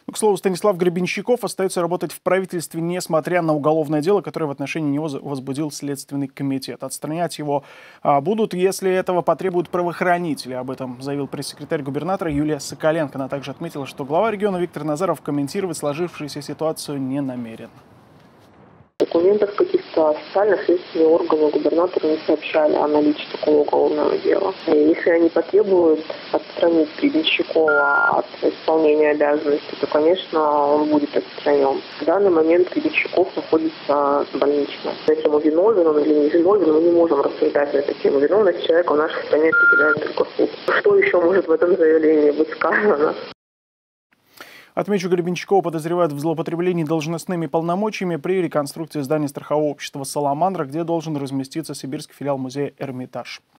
К слову, Станислав Гребенщиков остается работать в правительстве, несмотря на уголовное дело, которое в отношении него возбудил Следственный комитет. Отстранять его будут, если этого потребуют правоохранители. Об этом заявил пресс-секретарь губернатора Юлия Соколенко. Она также отметила, что глава региона Виктор Назаров комментировать сложившуюся ситуацию не намерен. Документов каких-то официальных следственные органы губернатору не сообщали о наличии такого уголовного дела. И если они потребуют отстранить Гребенщикова от исполнения обязанностей, то, конечно, он будет отстранен. В данный момент Гребенщиков находится больнично. Если он виновен, он или не виновен, мы не можем рассуждать на эту тему. Виновность человека в нашей стране определяет только суд. Что еще может в этом заявлении быть сказано? Отмечу, Гребенщикова подозревают в злоупотреблении должностными полномочиями при реконструкции здания страхового общества «Саламандра», где должен разместиться сибирский филиал музея «Эрмитаж».